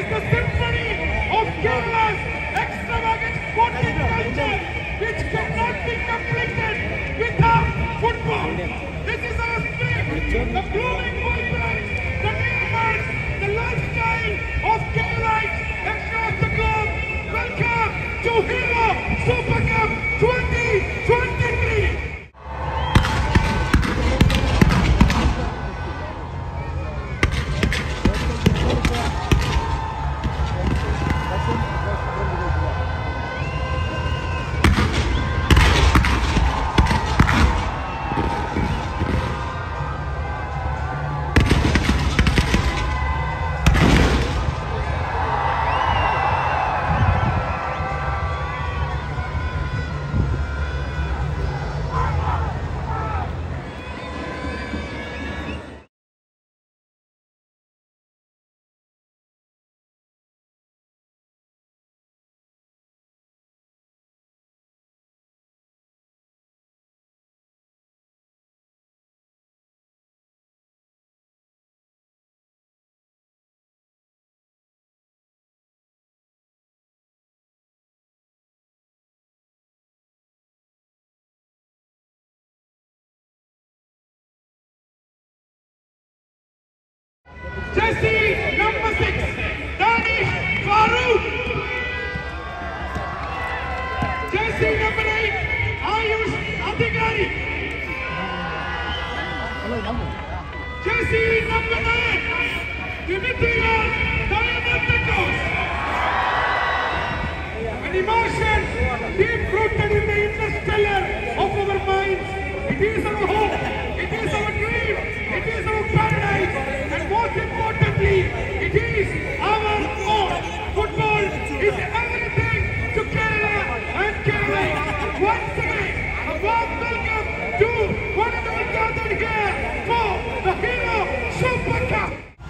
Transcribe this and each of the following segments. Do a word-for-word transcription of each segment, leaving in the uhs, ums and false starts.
the symphony of Kerala's extravagant sporting culture, which cannot be completed without football. This is our spring, the blooming vibrance, the neighborhoods, the lifestyle of Keralites across the globe. Welcome to Hero Super Cup twenty twenty-three. Jersey number six, Danish Farooq. Jersey number eight, Ayush Adhikari. Jersey number nine, Dimitrios Diamandakos. An emotion deep-rooted in the interstellar of our minds. It is our hope, it is our dream, it is our paradise, and most importantly, it is our own. Football is everything to Kerala and Kerala. Once again, a warm welcome to one and all gathered here for the Hero Super Cup.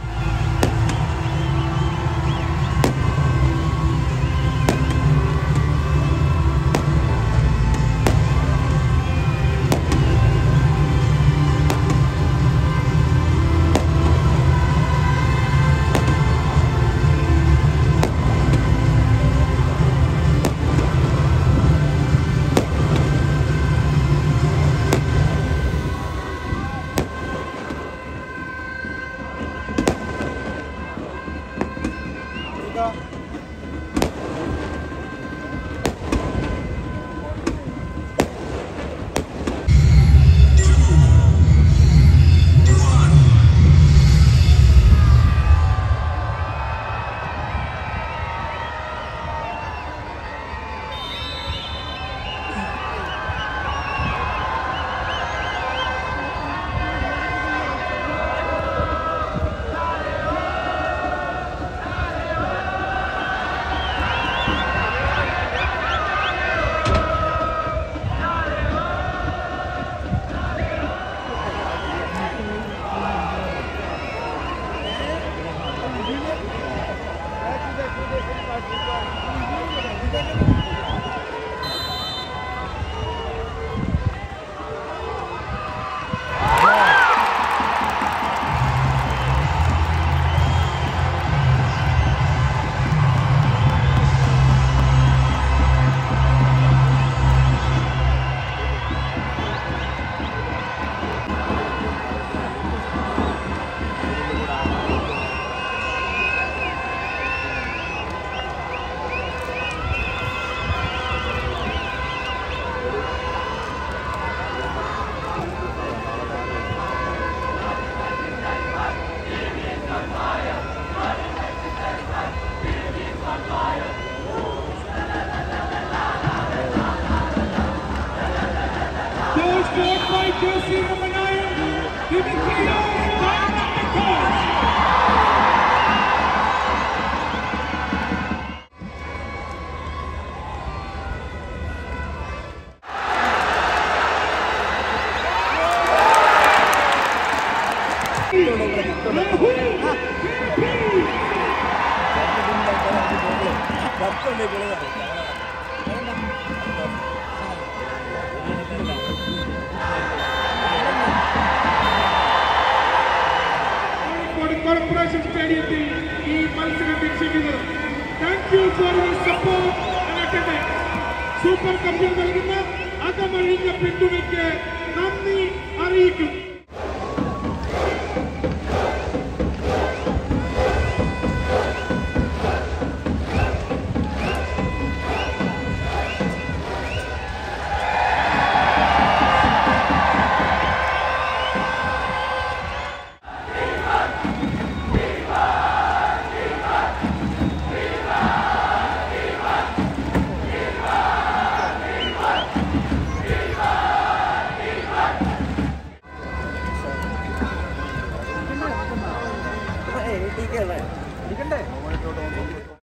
Jersey number nine, Dimitrios Diamandakos. Corporation സ്റ്റേഡിയത്തിൽ ഈ മത്സരം വീക്ഷിക്കുന്നത്. Thank you for your support and attendance. Super കപ്പിൽ നൽകുന്ന അകമഴിഞ്ഞ പിന്തുണയ്ക്ക് നന്ദി അറിയിക്കും. ठीक है भाई, ठीक है।